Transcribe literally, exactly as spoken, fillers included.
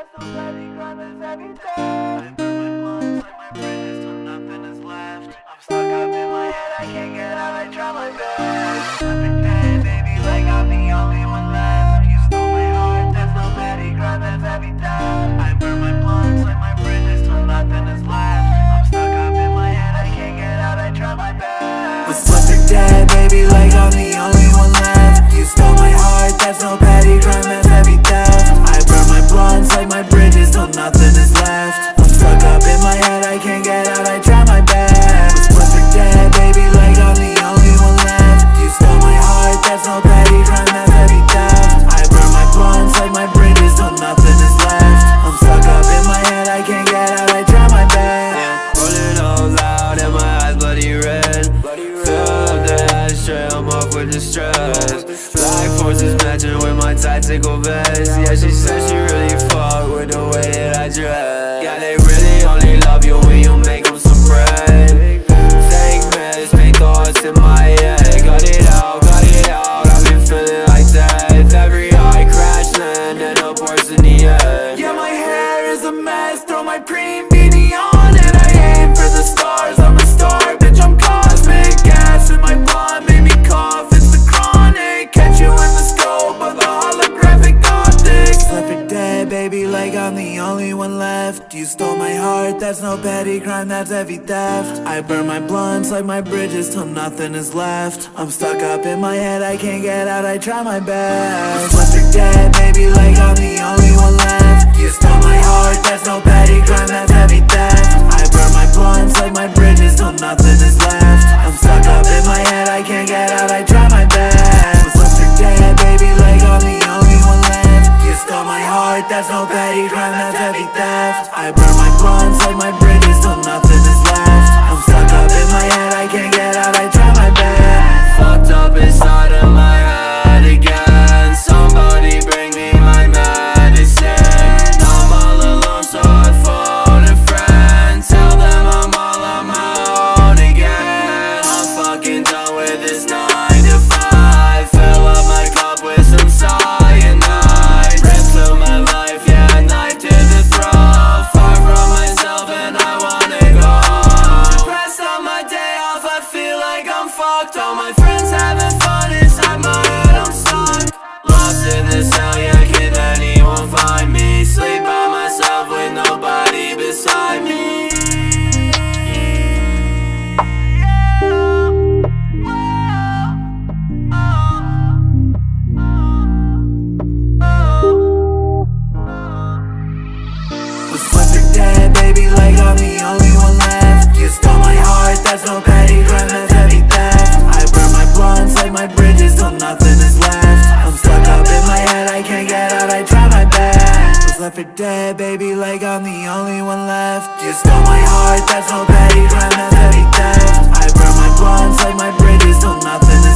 that's no petty crime, that's every day. I burn my blunts like my bridges till nothing is left. I'm stuck up in my head, I can't get out, I try my best. Slipping dead, baby, like I'm the only one left. You stole my heart, that's no petty crime, that's every day. I burn my blunts like my bridges till nothing is left. I'm stuck up in my head, I can't get out, I try my best. Was slipping dead, baby, like I'm the only one left. You stole my heart, that's no petty crime, that's heavy theft. I burn my blunts like my bridges till nothing is left. I'm stuck up in my head, I can't get out, I try my best. Was slipping dead, baby, like I'm the only one left. You stole my heart, that's no petty crime, that's heavy theft. I burn my blunts like my bridges till nothing is left. I'm stuck up in my head, I can't get out, I try my best. Yeah, rolling all loud and my eyes bloody red. Fill up the ashtray, I'm off with the stress. Black forces matching with my tactical vest. Yeah, she said she really fuck with the way that I dress. Yeah, they really only love you when you make them some bread. Fake mess, fake thoughts in my head. Got it out, got it out, I've been feeling like that. If every eye crash land, then up worse in the end. Yeah, my hair is a mess, throw my cream beanie on and I aim for the stars. I'm a star, bitch, I'm cosmic. Gas in my blood made me cough, it's the chronic. Catch you in the scope of the holographic optics. Slipping dead, baby, like I'm the only one left. You stole my heart, that's no petty crime, that's heavy theft. I burn my blunts like my bridges till nothing is left. I'm stuck up in my head, I can't get out, I try my best. Slipping dead, baby, like I'm the only one left. You stole my heart, that's no petty crime, that's heavy theft. I burn my blunts like my bridges till nothing is left. I'm stuck up in my head, I can't get out, I try my best. Slipping dead, baby, like I'm the only one left. You stole my heart, that's no petty crime, that's heavy theft. I burn my blunts like my bridges till nothing is left. I'm stuck up in my head, I can't get out, I try my best. Fucked up inside of my head again. Somebody bring me my medicine. I'm all alone, so I phone a friend. Tell them I'm all on my own again. I'm fucking done with this nine to five. Fill up my cup with some cyanide. Rip through my life, yeah, knife to the throat. Far from myself and I wanna go home. Depressed on my day off, I feel like I'm fucked. All my friends having fun, inside my head I'm stuck. Lost in this hell, yeah, can anyone find me? Sleep by myself with nobody beside me. Was slipping dead, baby, like I'm the only one left. You stole my heart, that's no petty crime, that's heavy theft. I burn my blunts like my bridges till nothing is left. I'm stuck up in my head, I can't get out, I try my best. Was left for dead, baby, like I'm the only one left. You stole my heart, that's no petty crime, that's heavy theft. I burn my blunts like my bridges till nothing is